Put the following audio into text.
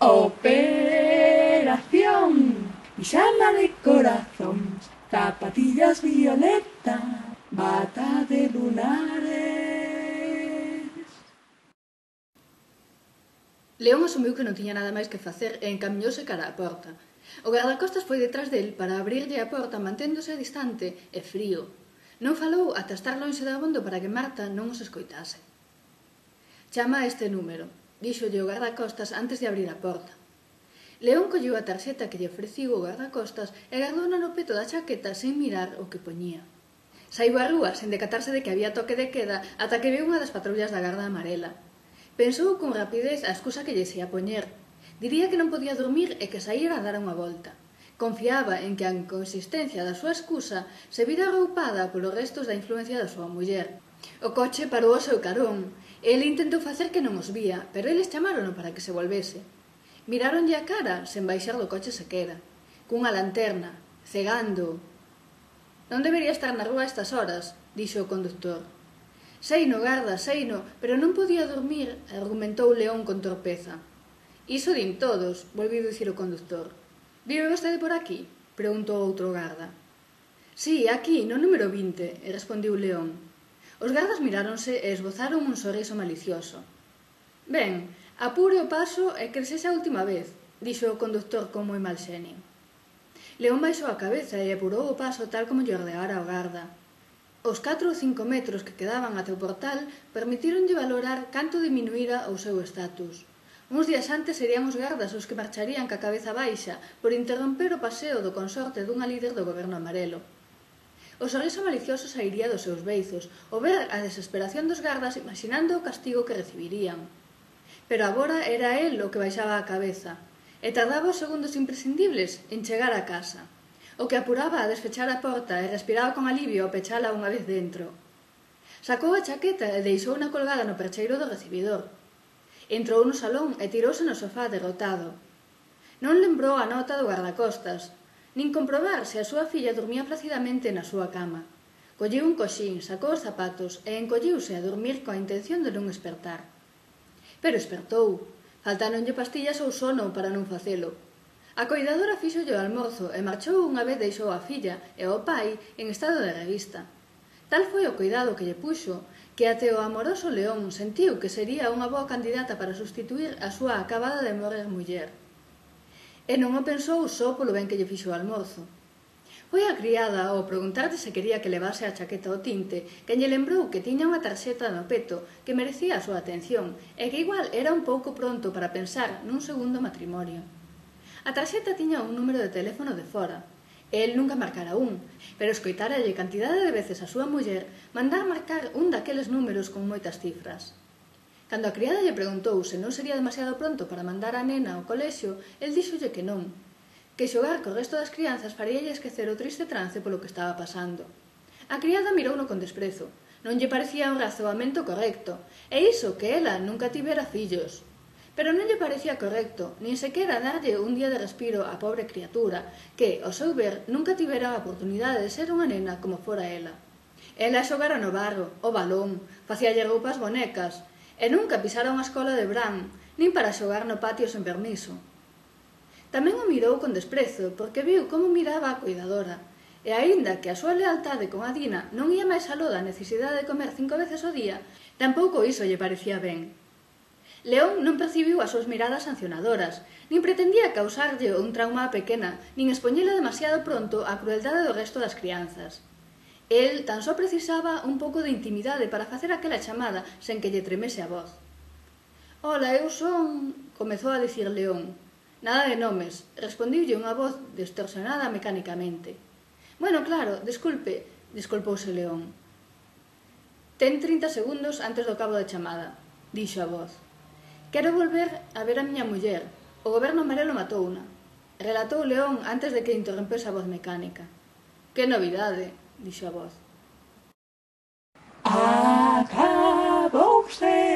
Operación pijama de corazón, zapatillas violeta, bata de lunares. León asumiu que non tiña nada máis que facer e encamiñouse cara á porta. O gardacostas foi detrás del para abrirlle a porta manténdose distante e frío. Non falou ata estar lonxe de abondo para que Marta non os escoitase. «Chama a este número», díxolle o gardacostas antes de abrir a porta. León colleu a tarxeta que lle ofreciu o gardacostas e gardouna no peto da chaqueta sen mirar o que poñía. Saiu á rúa sen decatarse de que había toque de queda ata que viu unha das patrullas da Garda Amarela. Pensou con rapidez a excusa que lle se ia poñer. Diría que non podía dormir e que saíra a dar unha volta. Confiaba en que a inconsistencia da súa excusa se vira arroupada polos restos da influencia da súa muller. O coche parou ao seu carón. El intentou facer que non os vía, pero eles chamárono para que se volvese. Miráronlle a cara sen baixar do coche sequera, cunha lanterna, cegando. «Non debería estar na rúa a estas horas», dixo o conductor. «Seino, garda, seino, pero non podía dormir», argumentou León con torpeza. «Iso din todos», volviu dicir o conductor. «Vive vostede por aquí?», preguntou outro garda. «Sí, aquí, no número 20», respondiu León. Os gardas miráronse e esbozaron un sorriso malicioso. «Ben, apure o paso e que sexa a última vez», dixo o conductor con moi mal xenio. León baixou a cabeza e apurou o paso tal como lle ordenara o garda. Os 4 ou 5 metros que quedaban até o portal permitíronlle valorar canto diminuíra o seu estatus. Uns días antes serían os gardas os que marcharían ca cabeza baixa por interromper o paseo do consorte dunha líder do goberno amarelo. O sorriso malicioso sairía dos seus beizos, ao ver a desesperación dos gardas imaginando o castigo que recibirían. Pero agora era el o que baixaba a cabeza, e tardaba os segundos imprescindibles en chegar a casa, o que apuraba a desfechar a porta e respiraba con alivio ao pechala unha vez dentro. Sacou a chaqueta e deixouna colgada no percheiro do recibidor. Entrou no salón e tirouse no sofá derrotado. Non lembrou a nota do gardacostas, nin comprobar se a súa filla dormía placidamente na súa cama. Colleu un coxín, sacou os zapatos e encolliuse a dormir coa intención de non espertar. Pero espertou. Faltáronlle pastillas ou sono para non facelo. A coidadora fíxolle o almorzo e marchou unha vez deixou a filla e ao pai en estado de revista. Tal foi o cuidado que lle puxo que até o amoroso León sentiu que sería unha boa candidata para sustituir a súa acabada de morrer muller. E non o pensou só polo ben que lle fixo o almorzo. Foi a criada ao preguntarlle se quería que levase a chaqueta ao tinte que lle lembrou que tiña unha tarxeta no peto que merecía a súa atención e que igual era un pouco pronto para pensar nun segundo matrimonio. A tarxeta tiña un número de teléfono de fora. El nunca marcara un, pero escoitáralle cantidade de veces a súa muller mandar marcar un daqueles números con moitas cifras. Cando a criada lle preguntou se non sería demasiado pronto para mandar a nena ao colexio, el díxolle que non, que xogar co resto das crianzas faríalle esquecer o triste trance polo que estaba pasando. A criada mirouno con desprezo. Non lle parecía un razoamento correcto, e iso que ela nunca tivera fillos. Pero non lle parecía correcto, nin sequera darlle un día de respiro á pobre criatura, que, ao seu ver, nunca tivera a oportunidade de ser unha nena como fora ela. Ela xogara no barro, o balón, facíalle roupas bonecas, e nunca pisara unha escola de Bran, nin para xogar no patio sen permiso. Tamén o mirou con desprezo, porque viu como miraba a cuidadora, e aínda que a súa lealtade con a Dina non ia máis aló da necesidade de comer 5 veces ao día, tampouco iso lle parecía ben. León non percibiu as súas miradas sancionadoras, nin pretendía causarlle un trauma á pequena, nin expoñela demasiado pronto á crueldade do resto das crianzas. El tan só precisaba un pouco de intimidade para facer aquela chamada sen que lle tremese a voz. «Ola, eu son...» comezou a dicir León. «Nada de nomes», respondiulle unha voz distorsionada mecánicamente. «Bueno, claro, desculpouse León. Ten 30 segundos antes do cabo da chamada», dixo a voz. «Quero volver a ver a miña muller. O goberno amarelo matouna», relatou León antes de que interrompese a voz mecánica. «Que novidade», dixo a voz. Acabouse.